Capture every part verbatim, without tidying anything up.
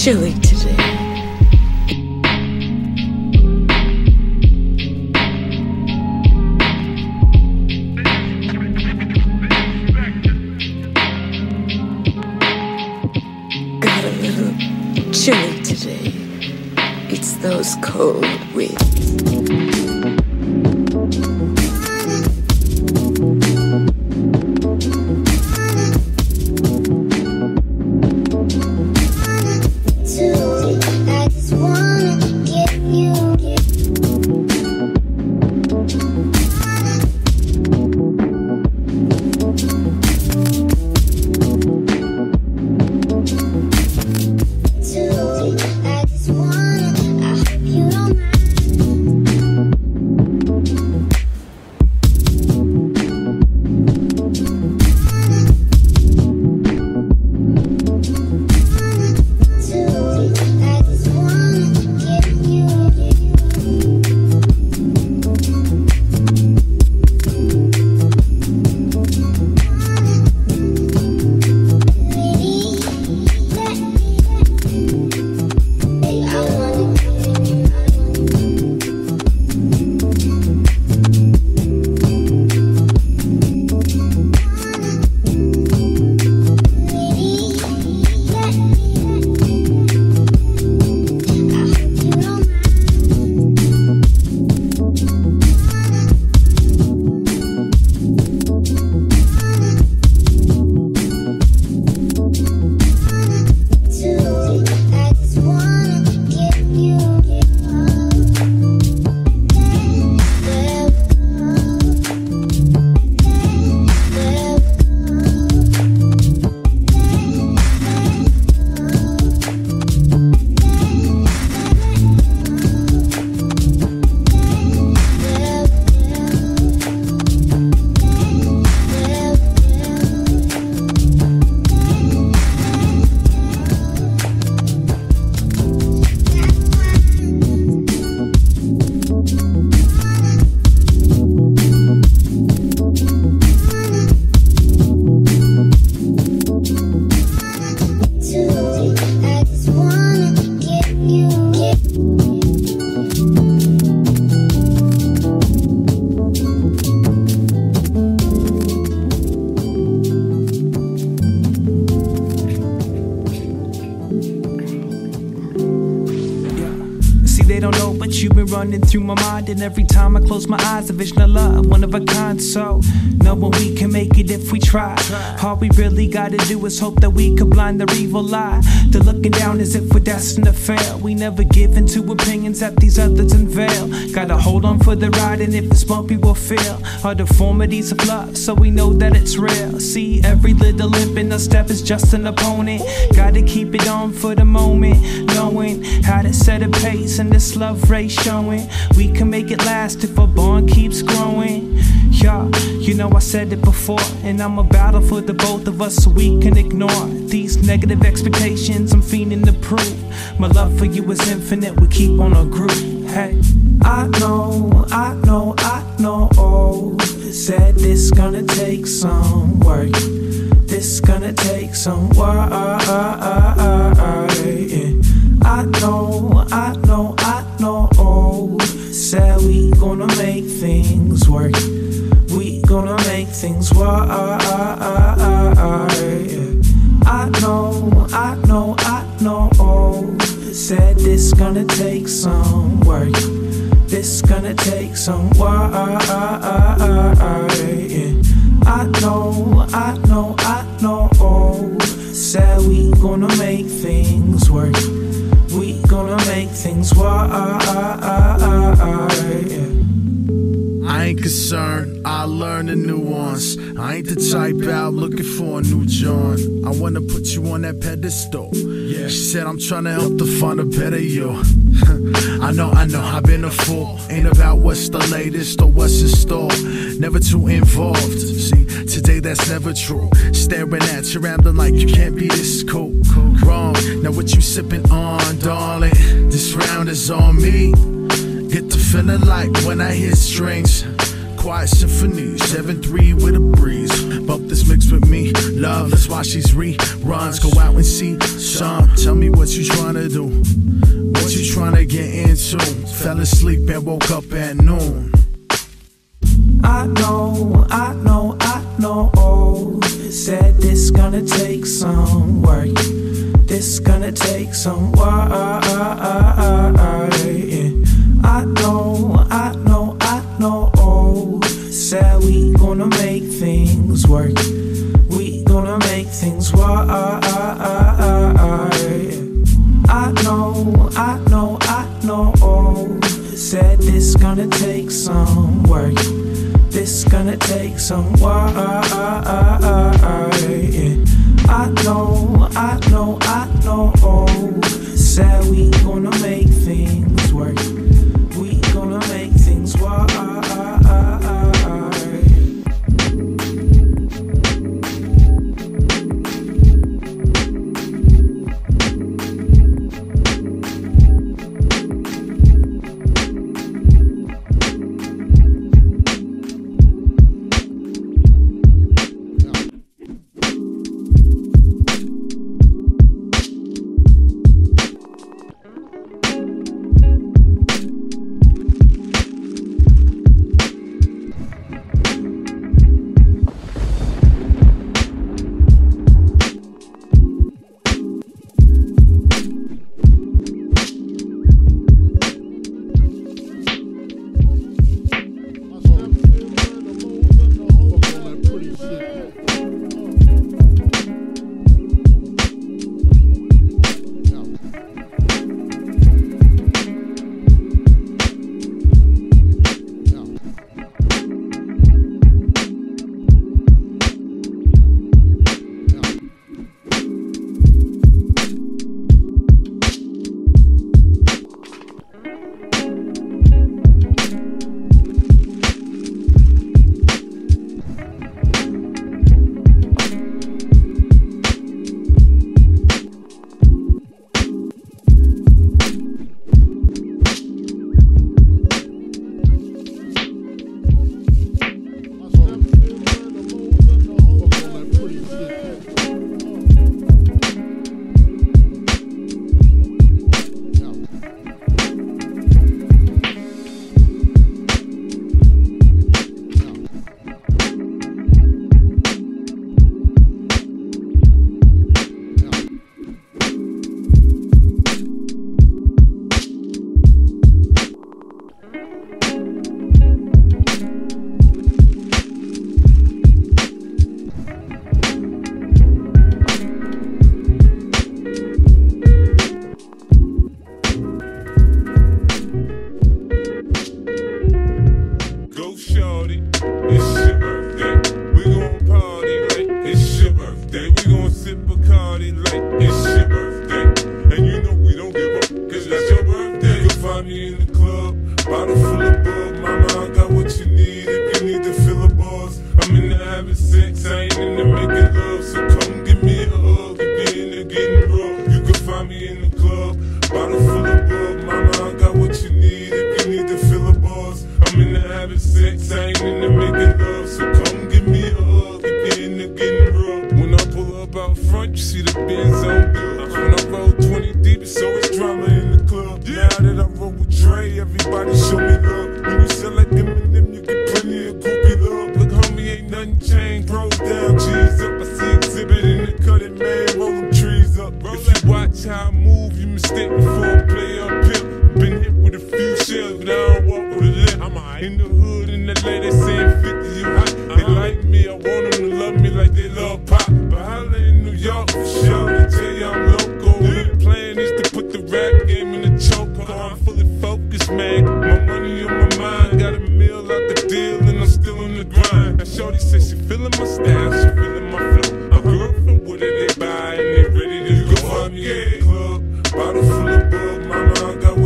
chilly today. Got a little chilly today. It's those cold winds. They don't know, but you've been running through my mind. And every time I close my eyes, a vision of love, one of a kind. So, knowing we can make it if we try. All we really gotta do is hope that we could blind their evil eye. They're looking down as if we're destined to fail. We never give in to opinions that these others unveil. Gotta hold on for the ride, and if it's bumpy, we'll feel our deformities of love, so we know that it's real. See, every little limp in a step is just an opponent. Gotta keep it on for the moment, knowing how to set a pace and this love race showing we can make it last if our bond keeps growing. Yeah, you know I said it before, and I'ma battle for the both of us so we can ignore these negative expectations. I'm fiending to prove my love for you is infinite. We keep on our groove. Hey, I know, I know, I know. Oh, said this gonna take some work. This gonna take some work. I know, I know, I know. Oh, said we gonna make things work. We gonna make things work. I know, I know, I know. Oh, said this gonna take some work. This gonna take some work. I know, I know, I know. Oh, said we gonna make things work. We gonna make things work. I ain't concerned, I learn the nuance. I ain't the type out looking for a new joint. I wanna put you on that pedestal. Yeah. She said I'm trying to help to find a better you. I know, I know, I've been a fool. Ain't about what's the latest or what's in store. Never too involved. See, today that's never true. Staring at you, rambling like you can't be this cool. Wrong, now what you sipping on, darling? This round is on me. Get the feeling like when I hear strings. Quiet symphony, seven three with a breeze. Bump this mix with me, love love, let's watch these reruns. Go out and see some. Tell me what you trying to do, what you trying to get into. Fell asleep and woke up at noon. I know, I know, I know. Oh, said this gonna take some work. This gonna take some work. Yeah. I know, I know, I know. Oh, said we gonna make things work. We gonna make things work. I know, I know, I know. Oh, said this gonna take some work. This gonna take some work. I know, I know, I know. Oh, said we gonna make things work. We gonna make things work.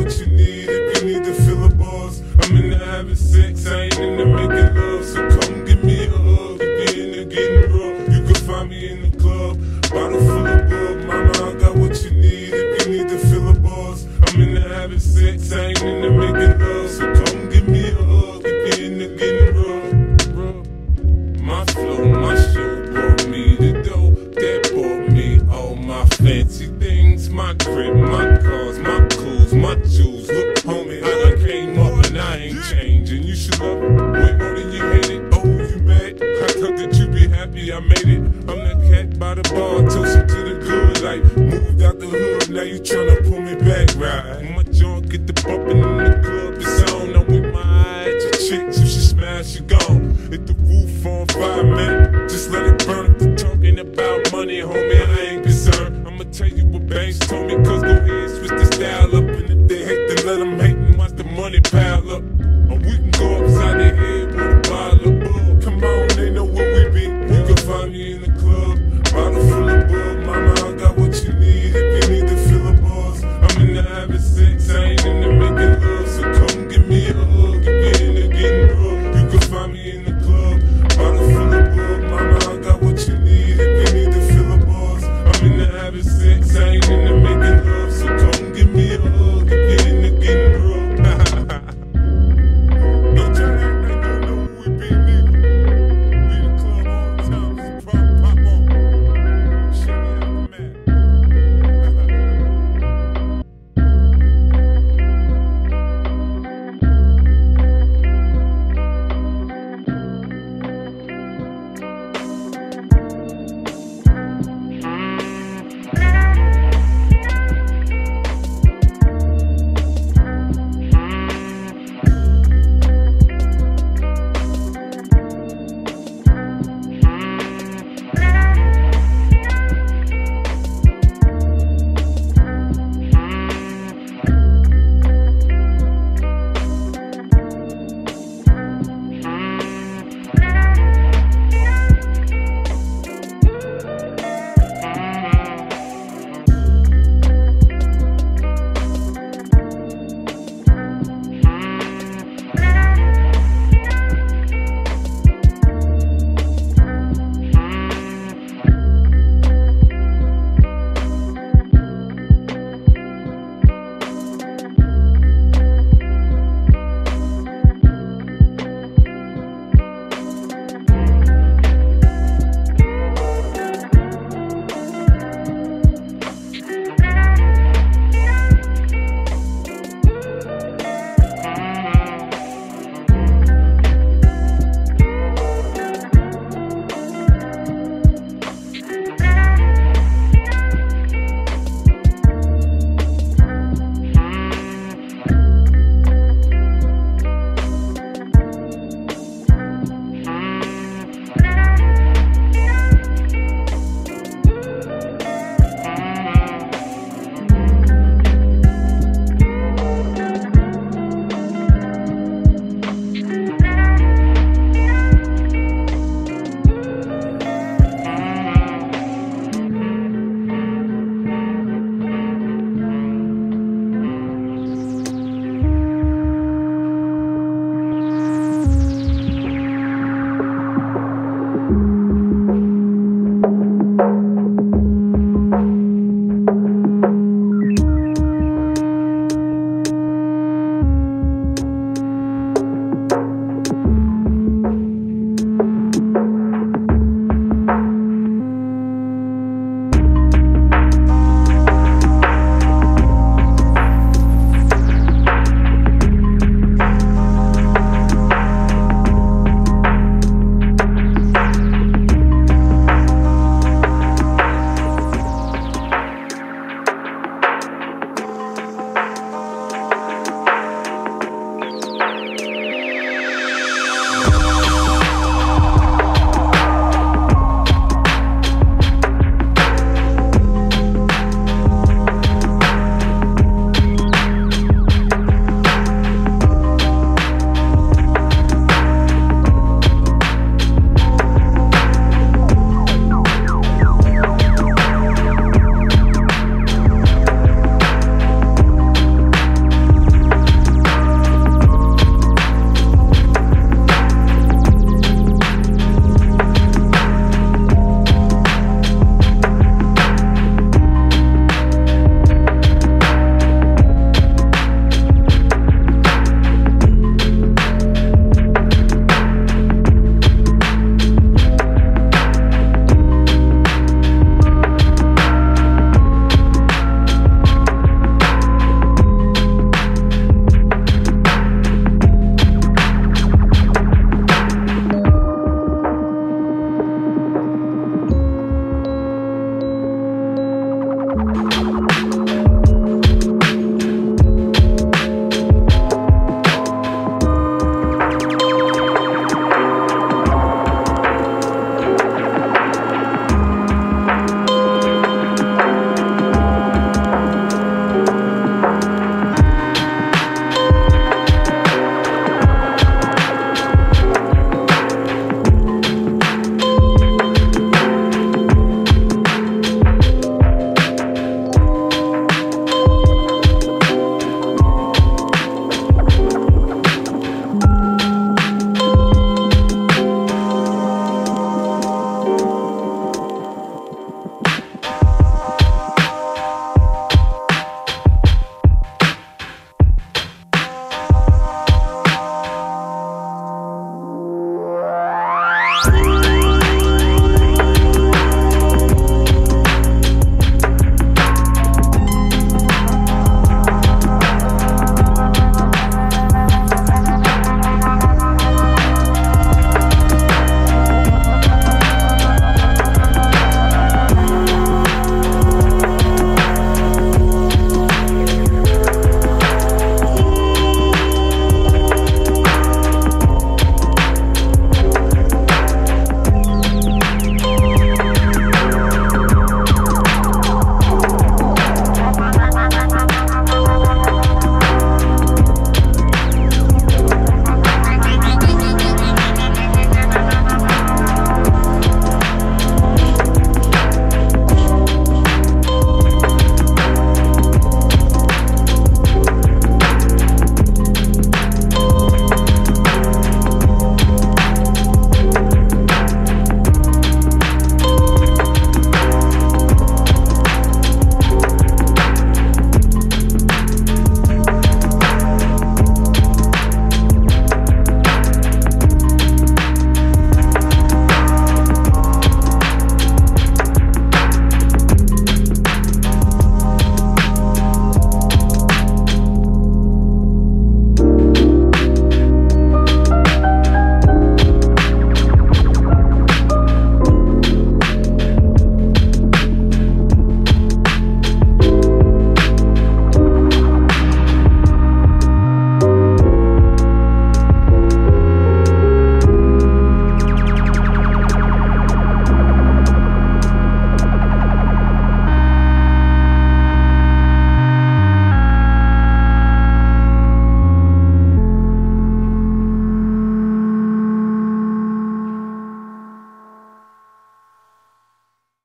I'm in the having sex, I ain't in the making love, so come get baby, I made it. I'm that cat by the bar, toasted to the good. Like, moved out the hood, now you tryna pull me back, right? My junk get the bumpin' in the club, it's on. I'm with my eyes to chicks, if she smash, she gone. Hit the roof on fire, man.